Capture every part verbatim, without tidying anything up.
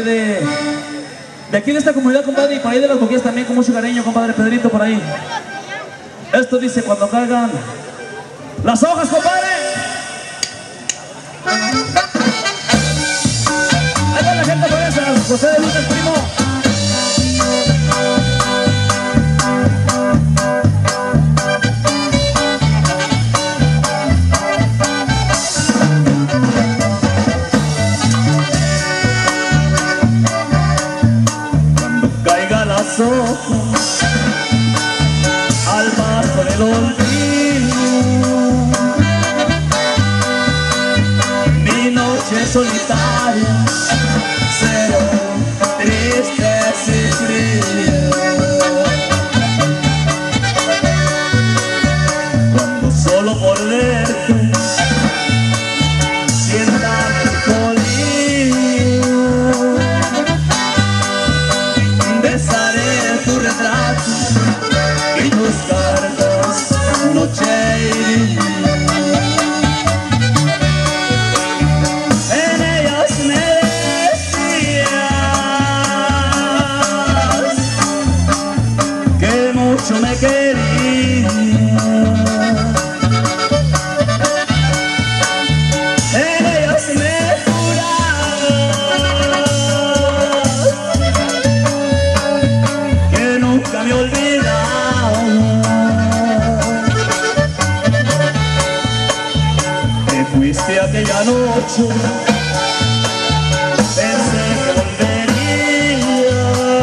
de, de aquí de esta comunidad, compadre, y por ahí de las boquillas también, con mucho cariño, compadre Pedrito, por ahí. Esto dice: cuando caigan las hojas, compadre. Ahí va la gente por esa, José de Luces, primo. Ojos al mar con el olvido, mi noche solitaria será triste y fría, cuando solo por verte sienta melancolía. Besaré tu retrato y tus cartas noche y día. En ellas me decías que mucho me querías. En ellas me nunca me he olvidado. Te fuiste aquella noche, pensé que volvería,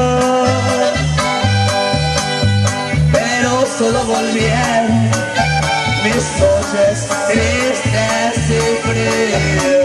pero solo volvieron mis noches tristes y frías.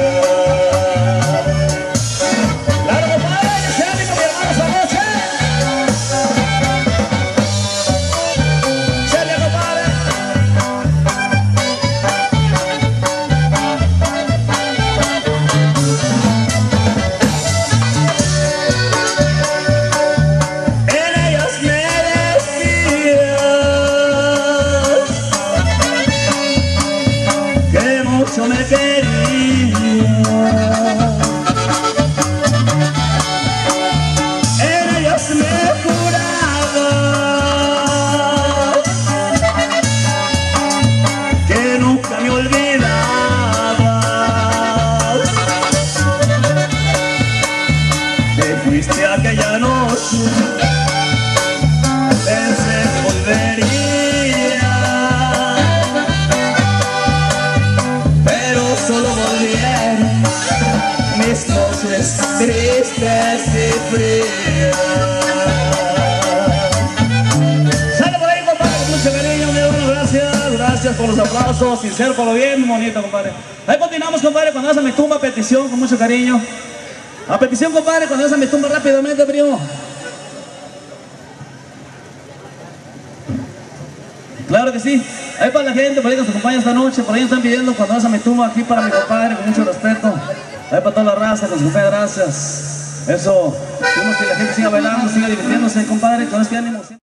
Mucho me quería, en ellas me juraba que nunca me olvidabas. Te fuiste aquella noche, pensé que volvería, solo volvieron mis noches tristes y frías. Sale por ahí, compadre, con mucho cariño, mi hermano, gracias, gracias por los aplausos, sincero, por lo bien bonito, compadre. Ahí continuamos, compadre, cuando esa me tumba, petición, con mucho cariño. A petición, compadre, cuando esa me tumba rápidamente, primo. Claro que sí. Ahí para la gente, por ahí que nos acompaña esta noche, por ahí están pidiendo cuando esa me tumba aquí para mi compadre, con mucho respeto. Ahí para toda la raza, con su compadre, gracias. Eso, queremos que la gente siga bailando, siga divirtiéndose, compadre, con este ánimo.